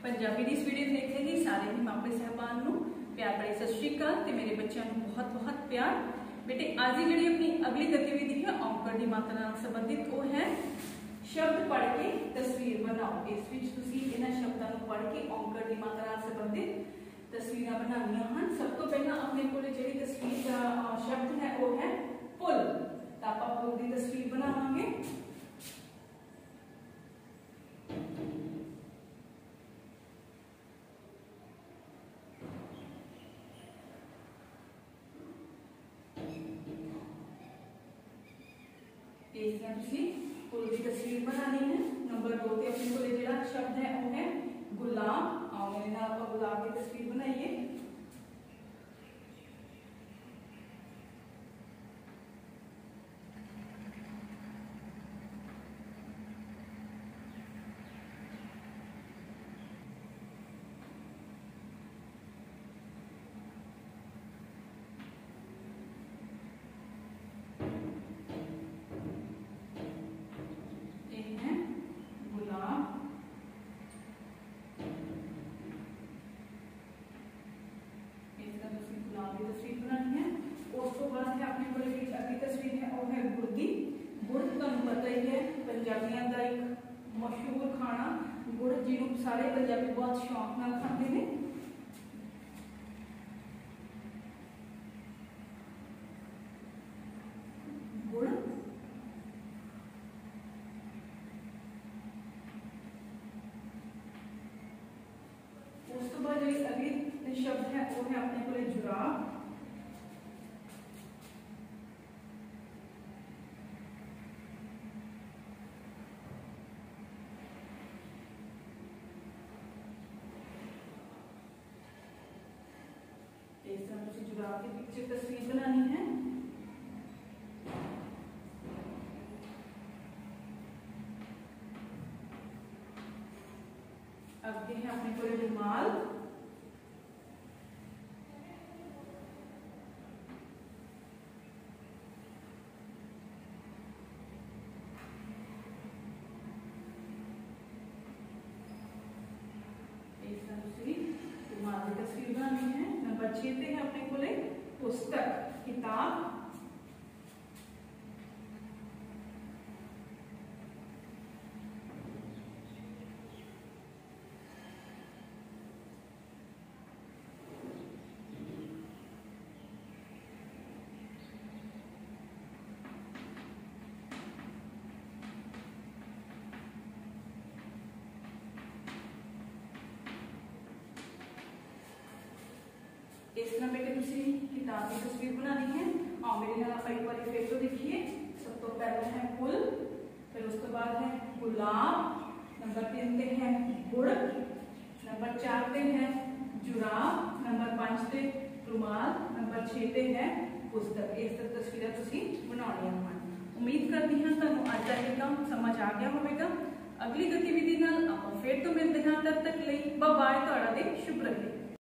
पंजाबी दी इस वीडियो देखने जी सारे ही मापे साहबान नूं प्यार भरी सत श्री अकाल ते मेरे बच्चों को बहुत बहुत प्यार। बेटे आज की जी अपनी अगली गतिविधि है औंकड़ की मात्रा नाल संबंधित वो है शब्द पढ़ के तस्वीर बनाओ। इस विच तुसीं इन्हां शब्दां नूं पढ़ के औंकड़ की मात्रा नाल संबंधित तस्वीरां बनानियां हन। सब तो पहला अपने कोल जिहड़ी तस्वीर का शब्द है वो है पुल। तां आपां पुल की तस्वीर बनावांगे। पुल की तस्वीर बनानी है। नंबर 2 पे अपने को जो शब्द है वो है गुलाब। आओ मेरे नाल आप गुलाब की तस्वीर बनाइए। तस्वीर बनानी है। उस तो बाद है अपने को अगली तस्वीर है वो है गुड़ की। गुड़ तुहानू पता ही है पंजाबियों का एक मशहूर खाना गुड़ जिन्होंने सारे पंजाबी बहुत शौक नाल खाते हैं। गुड़ उस तो बाद अगली शब्द है वो है अपने को जुराब। जुराब की पिक्चर तस्वीर बनानी है। अब है अपने को रुमाल। रुमाल की तस्वीर बनानी है। नंबर 6 पे है अपने को पुस्तक किताब। इस तरह बेटे तुसी किताब की तस्वीर बनानी है। आओ मेरे नाल आप एक बार फिर तो देखिए। सब तो पहला है पुल, फिर उसके बाद है गुलाब, नंबर 3 पे है गुड़, नंबर 4 पे है जुराब, नंबर 5 पे रुमाल, नंबर 6 पे है पुस्तक। इस तरह तस्वीरें तुसी बनाउणियां हन। उम्मीद करती हूं तुहानू अज दा ये काम समझ आ गया होवेगा। अगली गतिविधि नाल आपां फिर तो मिलदे हां। तब तक लई बाय बाय। तुहाडा दिन शुभ रहे।